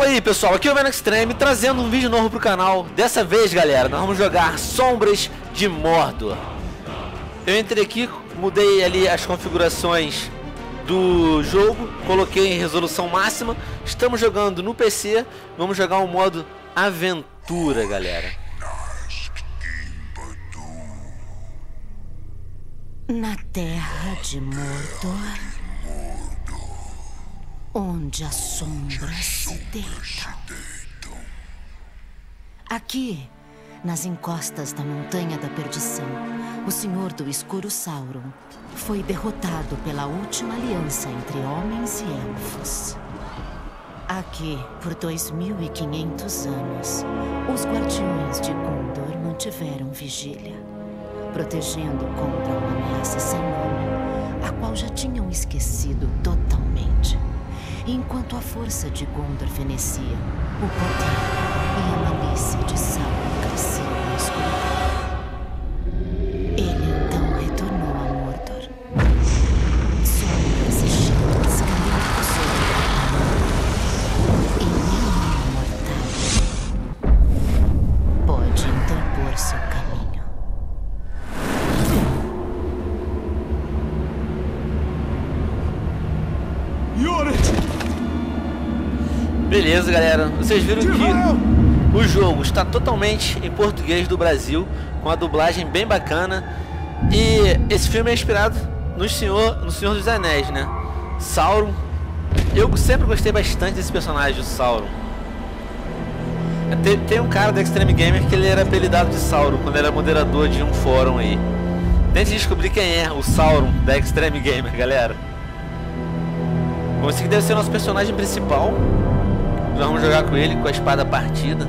Fala aí pessoal, aqui é o Venom Extreme trazendo um vídeo novo pro canal. Dessa vez galera, nós vamos jogar Sombras de Mordor. Eu entrei aqui, mudei ali as configurações do jogo, coloquei em resolução máxima. Estamos jogando no PC, vamos jogar um modo aventura galera. Na terra de Mordor, onde as sombras se deitam. Aqui, nas encostas da Montanha da Perdição, o Senhor do Escuro Sauron foi derrotado pela última aliança entre homens e elfos. Aqui, por 2500 anos, os guardiões de Gondor mantiveram vigília, protegendo contra uma ameaça sem nome, a qual já tinham esquecido totalmente. Enquanto a força de Gondor fenecia, o poder e a malícia de Sauron cresciam na escuridão. Ele então retornou a Mordor. Sombras e chamas caíram sobre ele. E nenhum mortal pode interpor seu caminho. Beleza galera, vocês viram que o jogo está totalmente em português do Brasil, com a dublagem bem bacana. E esse filme é inspirado no Senhor dos Anéis, né? Sauron. Eu sempre gostei bastante desse personagem, o Sauron. Tem um cara da Extreme Gamer que ele era apelidado de Sauron quando era moderador de um fórum aí. Tente descobrir quem é o Sauron da Extreme Gamer, galera. Bom, esse aqui deve ser o nosso personagem principal. Nós vamos jogar com ele com a espada partida.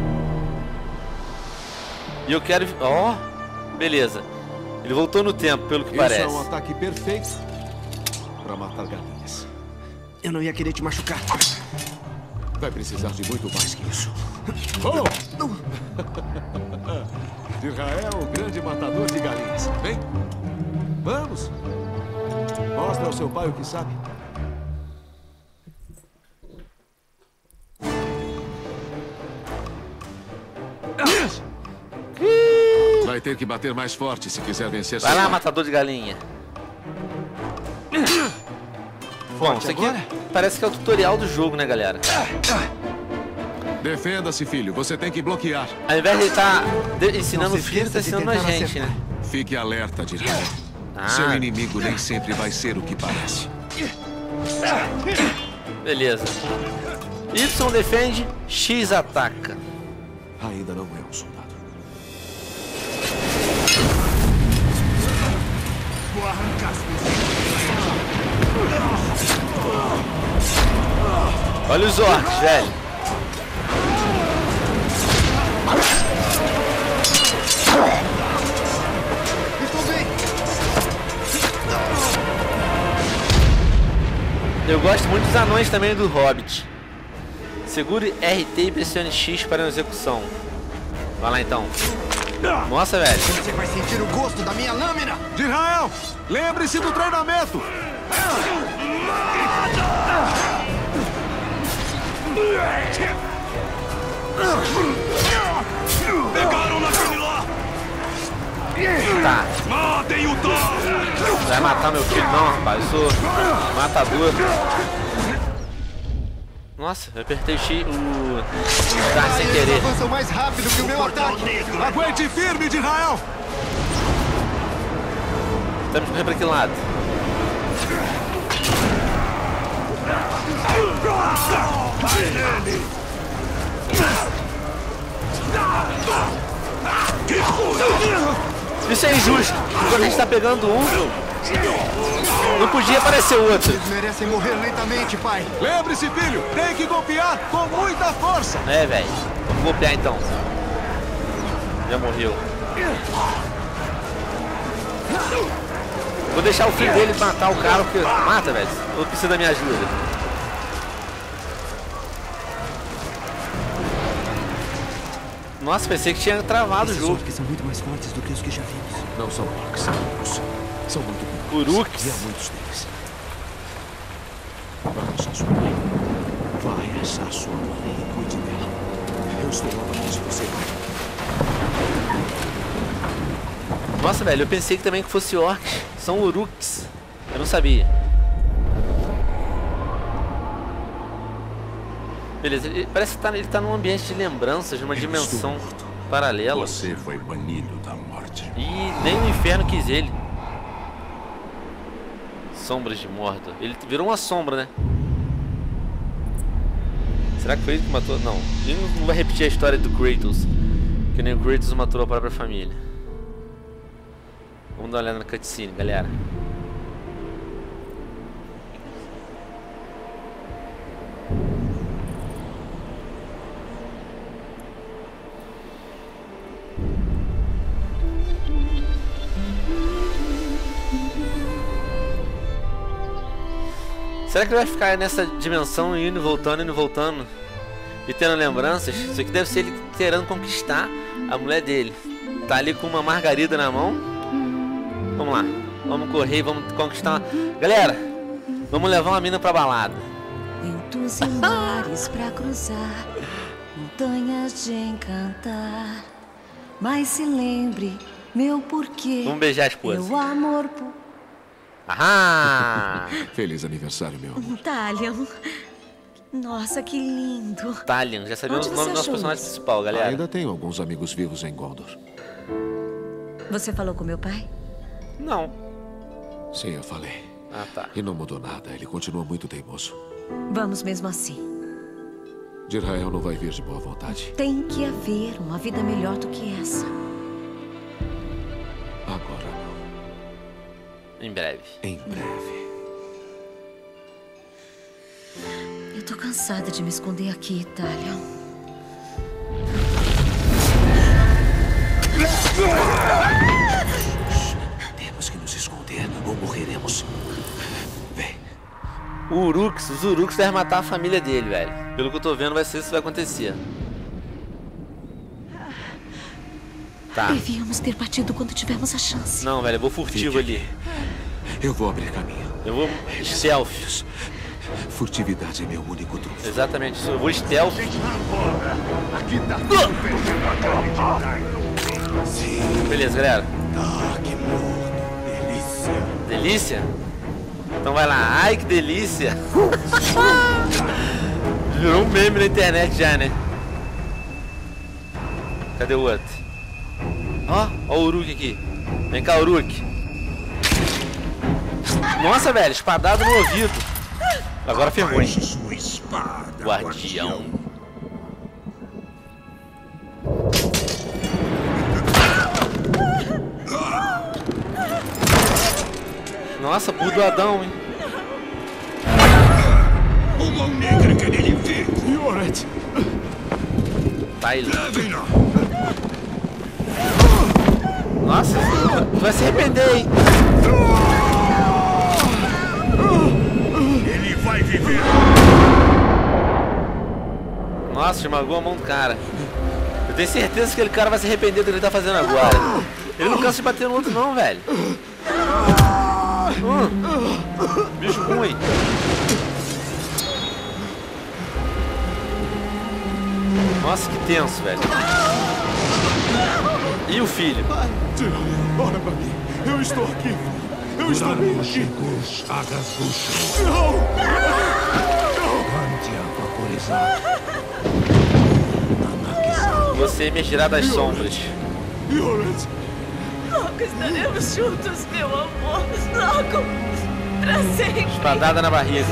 E eu quero... Ó, beleza. Ele voltou no tempo, pelo que parece. Isso é um ataque perfeito para matar galinhas. Eu não ia querer te machucar. Vai precisar de muito mais que isso. Oh! Israel, o grande matador de galinhas. Vem. Vamos. Mostra ao seu pai o que sabe. Vai ter que bater mais forte se quiser vencer. Vai lá, matador de galinha. Bom, isso aqui parece que é o tutorial do jogo, né, galera? Defenda-se, filho. Você tem que bloquear. Ao invés de ele estar ensinando o filho, ele está ensinando a gente, né? Fique alerta, Dirham. Seu inimigo nem sempre vai ser o que parece. Beleza. Y defende, X ataca. Ainda não é um soldado. Vou arrancar Olha os orcs, velho. Eu gosto muito dos anões também do Hobbit. Segure RT e pressione X para a execução. Vai lá então. Nossa, velho. Você vai sentir o gosto da minha lâmina. Dirham, lembre-se do treinamento. Pegaram naquele lá. Tá. Matem o Thor. Vai matar meu filho não, rapaz. Eu sou matador. Nossa, eu apertei o X, o carro sem querer. Eles avançam mais rápido que o meu ataque. Aguente firme, Dirham. Temos que correr para aquele lado. Isso é injusto. Quando a gente tá pegando um, não podia aparecer o outro. Eles merecem morrer lentamente, pai. Lembre-se, filho. Tem que golpear com muita força. É, velho. Vamos golpear então. Já morreu. Vou deixar o filho dele matar o cara, porque... Mata, velho. Eu preciso da minha ajuda. Nossa, pensei que tinha travado o jogo. Que são muito mais fortes do que os que já vimos. Não são orcs, são urus. São muito Uruks? E há muitos deles. Vamos ajudar. Vai achar sua mãe e cuide dela. Eu estou novamente, você vai. Nossa, velho, eu pensei que também que fosse orcs. São uruks. Eu não sabia. Beleza, parece que ele tá num ambiente de lembranças, de uma dimensão paralela. Você foi banido da morte. E nem o inferno quis ele. Sombras de Mordor. Ele virou uma sombra, né? Será que foi ele que matou? Não. Ele não vai repetir a história do Kratos. Que nem o Kratos matou a própria família. Vamos dar uma olhada na cutscene, galera. Será que ele vai ficar nessa dimensão indo e voltando e tendo lembranças? Isso aqui deve ser ele querendo conquistar a mulher dele. Tá ali com uma margarida na mão. Vamos lá, vamos correr e vamos conquistar uma... Galera, vamos levar uma mina pra balada. Ventos e mares pra cruzar, montanhas de encantar. Mas se lembre, meu porquê. Vamos beijar a esposa. Meu amor por... Aham! Feliz aniversário, meu amor. Talion. Nossa, que lindo. Talion, já sabemos o Onde nome do você nosso achou personagem isso? principal, galera. Ainda tenho alguns amigos vivos em Gondor. Você falou com meu pai? Não. Sim, eu falei. Ah, tá. E não mudou nada, ele continua muito teimoso. Vamos mesmo assim. Jirael não vai vir de boa vontade. Tem que haver uma vida melhor do que essa. Agora não. Em breve. Em breve. Eu tô cansada de me esconder aqui, Talion. Temos que nos esconder ou morreremos. Vem. Os Uruks devem matar a família dele, velho. Pelo que eu tô vendo, vai ser isso que vai acontecer. Tá. Devíamos ter partido quando tivemos a chance. Não, velho, eu vou furtivo ali. Eu vou abrir caminho. Eu vou stealth. Furtividade é meu único trunfo. Exatamente isso, eu vou stealth. Aqui tá tudo fechando a Sim. Beleza, galera. Ah, que morno. Delícia. Delícia? Então vai lá. Ai, que delícia. Virou um meme na internet já, né? Cadê o outro? Ó o Uruk aqui. Vem cá, Uruk. Nossa, velho, espadado no ouvido. Agora ferrou, hein? Sua espada, Guardião. Nossa, burro do Adão, hein? O mão negra que ele vê. Yoret! Tyler. Leve-na. Nossa, tu vai se arrepender, hein? Ele vai viver. Nossa, esmagou a mão do cara. Eu tenho certeza que aquele cara vai se arrepender do que ele tá fazendo agora. Ele não cansa de bater no outro não, velho. Bicho ruim. Nossa, que tenso, velho. E o filho? Olha pra mim. Eu estou aqui. Eu estou bem aqui. Não! Você emergirá das sombras. Yoret! Logo estaremos juntos, meu amor. Logo. Pra sempre. Espadada na barriga.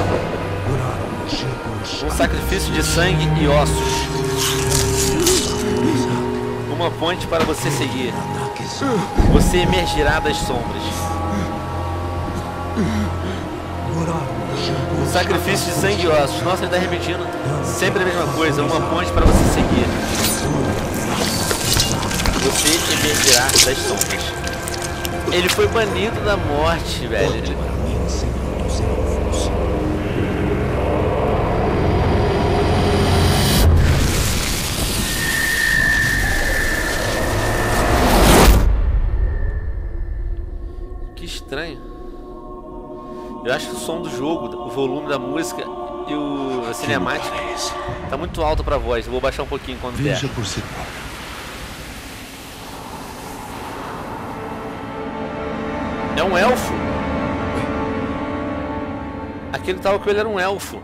Um sacrifício de sangue e ossos. Uma ponte para você seguir. Você emergirá das sombras. Um sacrifício de sangue e ossos. Nossa, ele tá repetindo sempre a mesma coisa. Uma ponte para você seguir. Você emergirá das sombras. Ele foi banido da morte, velho. Que estranho. Eu acho que o som do jogo, o volume da música e o cinemático tá muito alto pra voz. Eu vou baixar um pouquinho quando der. Veja por si próprio. É um elfo. Aquele que tava com ele era um elfo.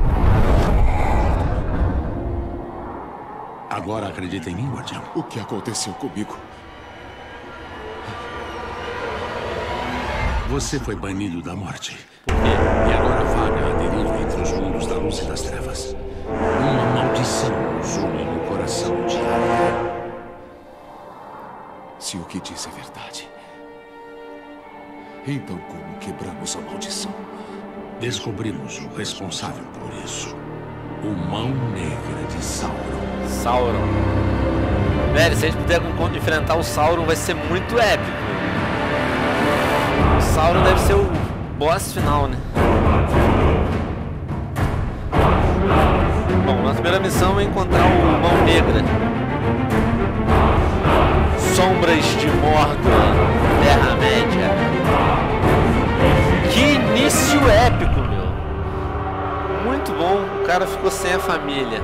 Agora acredita em mim, guardião? O que aconteceu comigo? Você foi banido da morte. Por quê? E agora vaga a deriva entre os mundos da luz e das trevas. Uma maldição nos une no coração de Arya. Se o que diz é verdade, então como quebramos a maldição? Descobrimos o responsável por isso. O Mão Negra de Sauron. Sauron. Velho, se a gente puder enfrentar o Sauron vai ser muito épico. O Sauron deve ser o boss final, né? Bom, nossa primeira missão é encontrar o Mão Negra. Sombras de Mordor, Terra-média. Que início épico, meu. Muito bom, o cara ficou sem a família.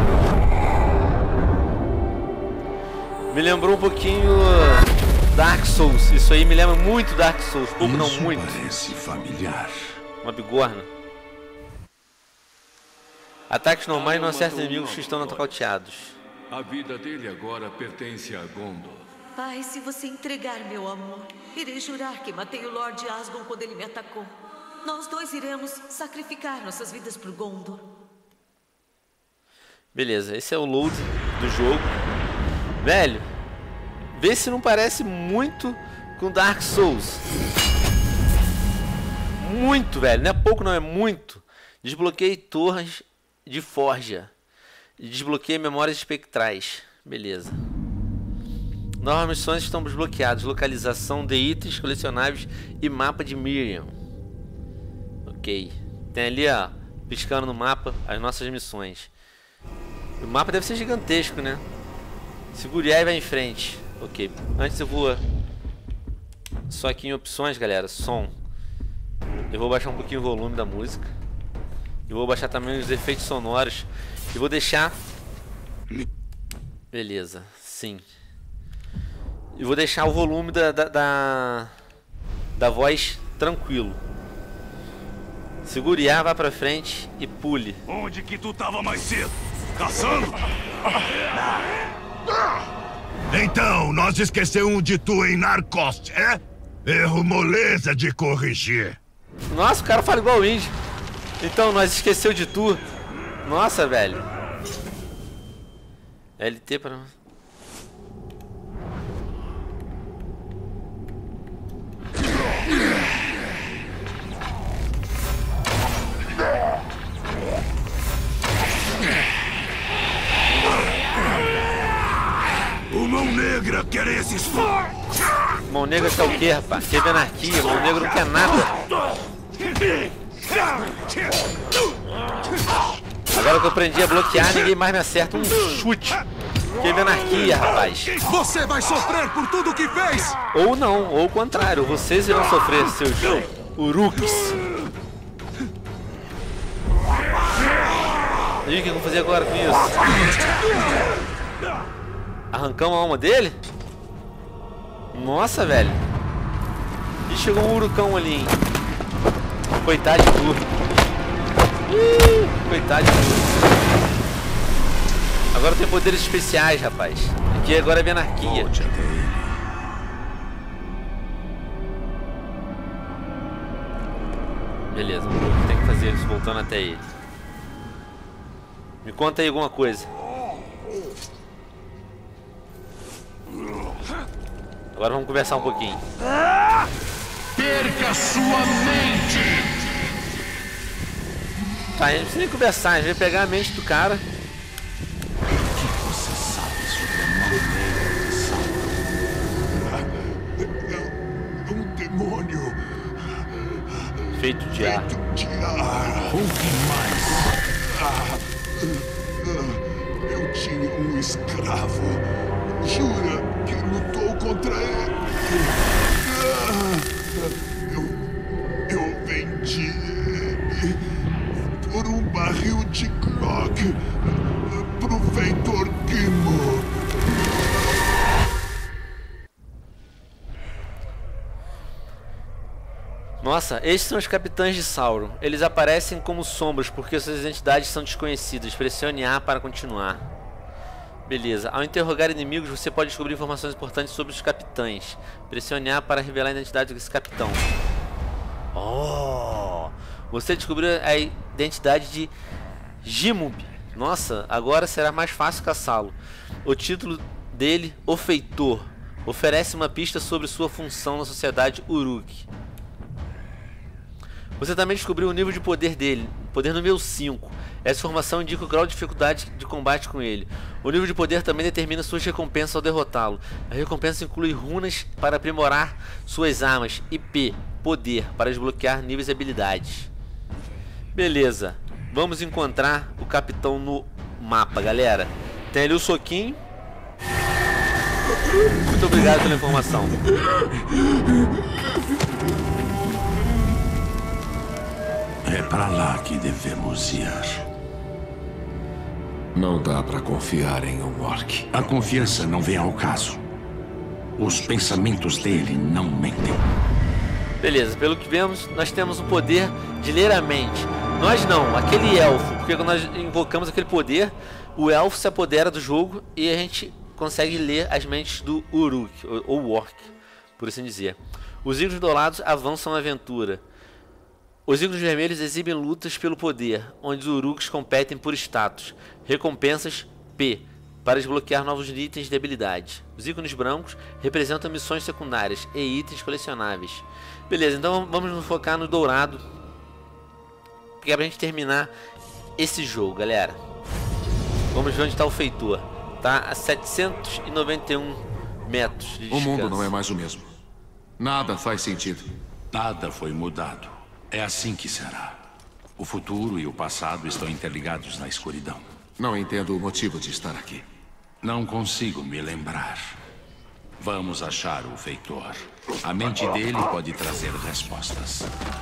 Me lembrou um pouquinho Dark Souls. Isso aí me lembra muito Dark Souls. Pouco não, muito. Parece familiar. Uma bigorna. Ataques normais não acertam inimigos que estão nocauteados. A vida dele agora pertence a Gondor. Pai, se você entregar meu amor, irei jurar que matei o Lord Asgon quando ele me atacou. Nós dois iremos sacrificar nossas vidas por Gondor. Beleza, esse é o load do jogo. Velho, vê se não parece muito com Dark Souls. Muito, velho, não é pouco não, é muito. Desbloqueei torres de forja. Desbloqueei memórias espectrais. Beleza. Novas missões estão desbloqueadas. Localização de itens colecionáveis e mapa de Miriam. Ok. Tem ali, ó, piscando no mapa as nossas missões. O mapa deve ser gigantesco, né? Segure A e vai em frente. Ok. Antes eu vou... Só aqui em opções, galera. Som. Eu vou baixar um pouquinho o volume da música. Eu vou baixar também os efeitos sonoros. E vou deixar... Beleza. Sim. E vou deixar o volume da voz tranquilo. Segure A, vá pra frente e pule. Onde que tu tava mais cedo? Caçando? Então, nós esquecemos de tu em Narcost, é? Erro moleza de corrigir. Nossa, o cara fala igual o índio. Então, nós esqueceu de tu. Nossa, velho. LT para... O Mão Negra quer esses... Mão Negra quer o quê, rapaz? Quer ver anarquia, Mão Negra não quer nada. Agora que eu aprendi a bloquear, ninguém mais me acerta um chute. Quer ver anarquia, rapaz. Você vai sofrer por tudo que fez! Ou não, ou o contrário. Vocês irão sofrer, seus uruks. E o que eu vou fazer agora com isso? Arrancamos a alma dele? Nossa, velho. E chegou um urucão ali, hein? Coitado de tu. Coitado de tu. Agora tem poderes especiais, rapaz. Aqui agora é anarquia. Volte até ele. Beleza, o que tem que fazer isso voltando até ele. Me conta aí alguma coisa. Agora vamos conversar um pouquinho. Perca sua mente! Tá, a gente não precisa nem conversar, a gente vai pegar a mente do cara. O que você sabe sobre a Mão Negra de Sauron? Um demônio Feito de ar. de ar. O que mais? Eu tinha um escravo. Jura que lutou contra ele? Eu vendi ele por um barco Nossa, esses são os capitães de Sauron. Eles aparecem como sombras porque suas identidades são desconhecidas. Pressione A para continuar. Beleza. Ao interrogar inimigos, você pode descobrir informações importantes sobre os capitães. Pressione A para revelar a identidade desse capitão. Oh! Você descobriu a identidade de Gimub. Nossa, agora será mais fácil caçá-lo. O título dele, O Feitor, oferece uma pista sobre sua função na sociedade Uruk. Você também descobriu o nível de poder dele, poder número 5. Essa informação indica o grau de dificuldade de combate com ele. O nível de poder também determina suas recompensas ao derrotá-lo. A recompensa inclui runas para aprimorar suas armas e P, poder, para desbloquear níveis e habilidades. Beleza, vamos encontrar o capitão no mapa, galera. Tem ali o soquinho. Muito obrigado pela informação. É pra lá que devemos ir. Não dá pra confiar em um orc. A confiança não vem ao caso. Os pensamentos dele não mentem. Beleza, pelo que vemos, nós temos o poder de ler a mente. Nós não, aquele elfo, porque quando nós invocamos aquele poder, o elfo se apodera do jogo e a gente consegue ler as mentes do Uruk, ou orc, por assim dizer. Os ícones dourados avançam a aventura. Os ícones vermelhos exibem lutas pelo poder, onde os Uruks competem por status. Recompensas P, para desbloquear novos itens de habilidade. Os ícones brancos representam missões secundárias e itens colecionáveis. Beleza, então vamos nos focar no dourado, que é pra gente terminar esse jogo, galera. Vamos ver onde está o Feitor. Tá a 791 metros de O descanso. mundo não é mais o mesmo. Nada faz sentido. Nada foi mudado. É assim que será. O futuro e o passado estão interligados na escuridão. Não entendo o motivo de estar aqui. Não consigo me lembrar. Vamos achar o Feitor. A mente dele pode trazer respostas.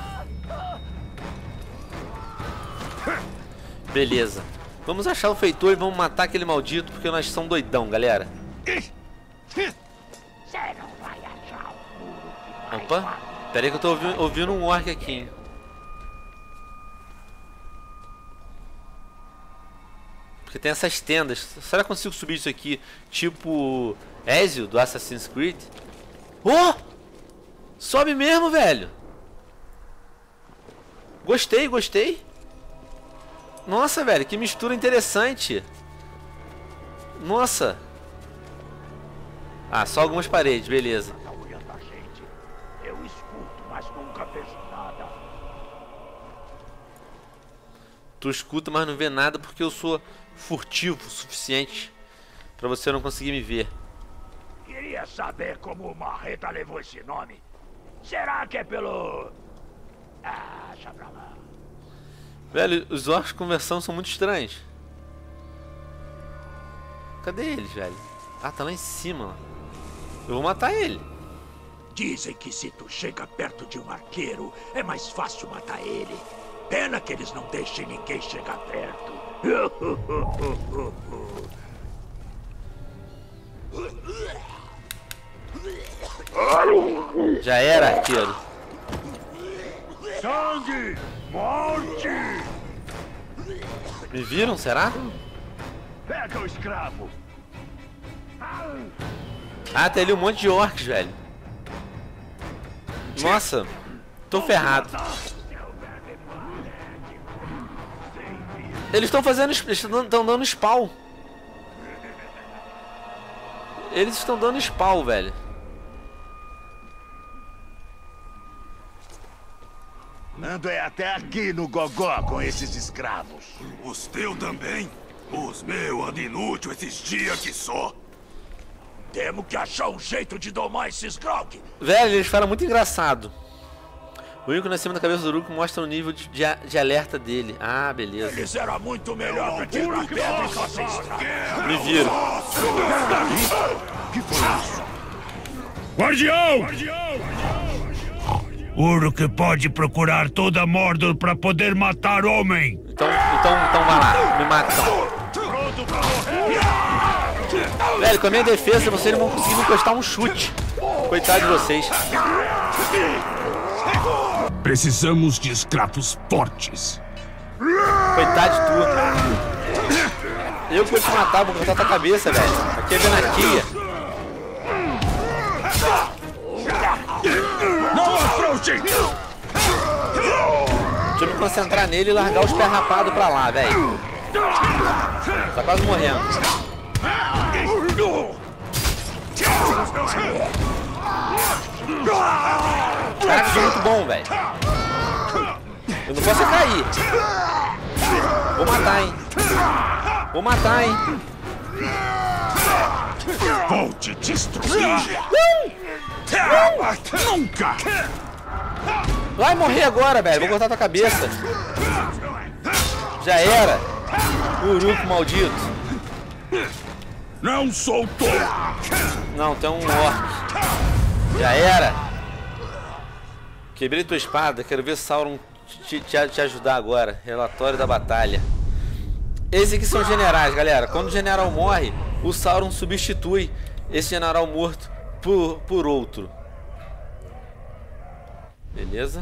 Beleza. Vamos achar o Feitor e vamos matar aquele maldito, porque nós somos doidão, galera. Opa, pera aí que eu tô ouvindo um orc aqui, hein? Porque tem essas tendas. Será que eu consigo subir isso aqui? Tipo Ezio do Assassin's Creed? Oh! Sobe mesmo, velho. Gostei, gostei. Nossa, velho, que mistura interessante. Nossa. Ah, só algumas paredes, beleza. Eu escuto, mas nunca vejo nada. Tu escuta, mas não vê nada porque eu sou furtivo o suficiente pra você não conseguir me ver. Queria saber como o Marreta levou esse nome. Será que é pelo... Ah, deixa pra lá. Velho, os orcs conversando são muito estranhos. Cadê eles, velho? Ah, tá lá em cima. Eu vou matar ele. Dizem que se tu chega perto de um arqueiro, é mais fácil matar ele. Pena que eles não deixem ninguém chegar perto. Já era, arqueiro. Sangue! Morte! Me viram, será? Pega o escravo! Ah, tem ali um monte de orcs, velho. Nossa, tô ferrado. Eles estão fazendo... Eles estão dando spawn. Eles estão dando spawn, velho. Nando é até aqui no gogó com esses escravos. Os teus também? Os meus andam inútil esses dias que só. Temos que achar um jeito de domar esses grog. Velho, eles falam muito engraçado. O ícone acima da cabeça do Uruk mostra o nível de alerta dele. Ah, beleza. Eles eram muito melhor pra tirar pedra e fazer estrago. Me viram. Que foi isso? Guardião! Uruk pode procurar toda Mordor pra poder matar homem. Então vai lá. Me mata então. Velho, com a minha defesa, vocês não vão conseguir me encostar um chute. Coitado de vocês. Precisamos de escravos fortes. Coitado de tu. Eu que vou te matar, vou cortar tua cabeça, velho. Aqui é anarquia. Não afrouxe! Deixa eu me concentrar nele e largar os pés rapados pra lá, velho. Tá quase morrendo. Caraca, isso é muito bom, velho. Eu não posso cair. Vou matar, hein. Vou matar, hein. Vou te destruir! Nunca! Vai morrer agora, velho. Vou cortar tua cabeça. Já era. Uruco maldito. Não soltou! Não, tem um orc. Já era. Quebrei tua espada. Quero ver Sauron te ajudar agora. Relatório da batalha. Esses aqui são generais, galera. Quando o general morre, o Sauron substitui esse general morto por outro. Beleza?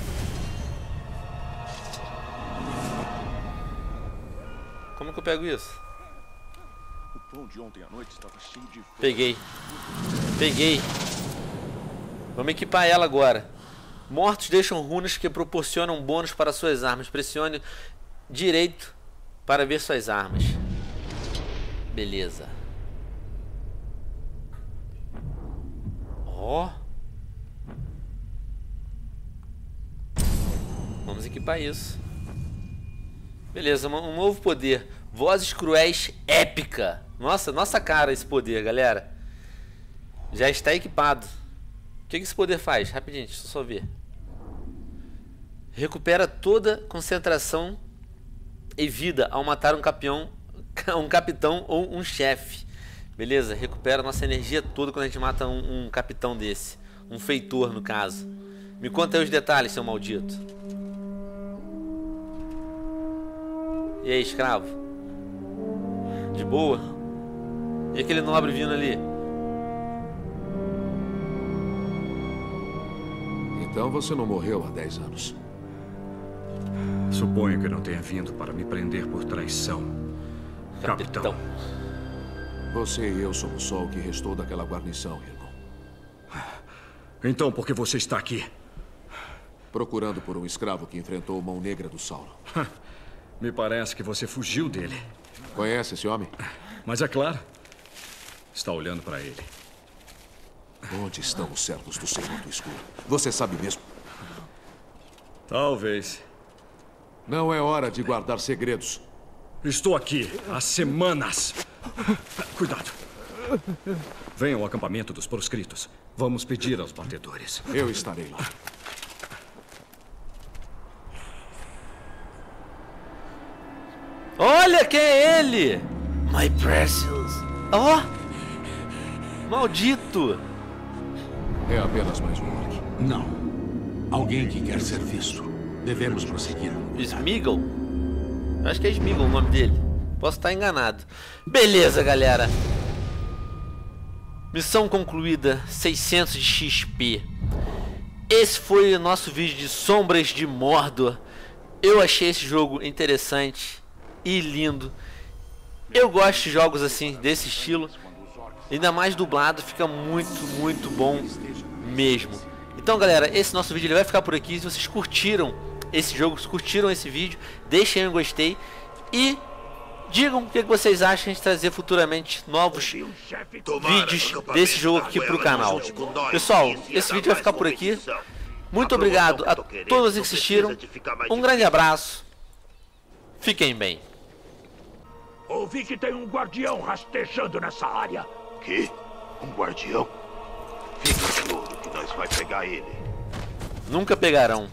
Como que eu pego isso? O pão de ontem à noite estava cheio de... Peguei. Peguei. Vamos equipar ela agora. Mortos deixam runas que proporcionam bônus para suas armas. Pressione direito para ver suas armas. Beleza. Ó. Vamos equipar isso. Beleza, um novo poder. Vozes Cruéis Épica. Nossa cara esse poder, galera. Já está equipado. O que esse poder faz? Rapidinho, deixa eu só ver. Recupera toda concentração e vida ao matar um capitão ou um chefe. Beleza, recupera nossa energia toda quando a gente mata um capitão desse. Um feitor, no caso. Me conta aí os detalhes, seu maldito. E aí, escravo? De boa? E aquele nobre vindo ali? Então você não morreu há 10 anos. Suponho que não tenha vindo para me prender por traição, capitão. Você e eu somos só o que restou daquela guarnição, irmão. Então por que você está aqui? Procurando por um escravo que enfrentou Mão Negra do Sauron. Me parece que você fugiu dele. Conhece esse homem? Mas é claro. Está olhando para ele. Onde estão os servos do Senhor do Escuro? Você sabe mesmo? Talvez. Não é hora de guardar segredos. Estou aqui há semanas. Cuidado. Venham ao acampamento dos proscritos. Vamos pedir aos batedores. Eu estarei lá. Olha quem é ele! My Precious. Ó! Oh! Maldito! É apenas mais um orc. Não. Alguém que quer ser visto. Devemos prosseguir. Sméagol? Acho que é Sméagol o nome dele. Posso estar enganado. Beleza, galera. Missão concluída. 600 de XP. Esse foi o nosso vídeo de Sombras de Mordor. Eu achei esse jogo interessante e lindo. Eu gosto de jogos assim, desse estilo. Ainda mais dublado, fica muito bom mesmo. Então, galera, esse nosso vídeo ele vai ficar por aqui. Se vocês curtiram esse jogo, se curtiram esse vídeo, deixem aí um gostei. E digam o que vocês acham de trazer futuramente novos vídeos desse jogo aqui pro canal. Pessoal, esse vídeo vai ficar por aqui. Muito obrigado a todos que assistiram. Um grande abraço. Fiquem bem. Ouvi que tem um guardião rastejando nessa área. Que? Um guardião? Fica de olho que nós vai pegar ele. Nunca pegarão.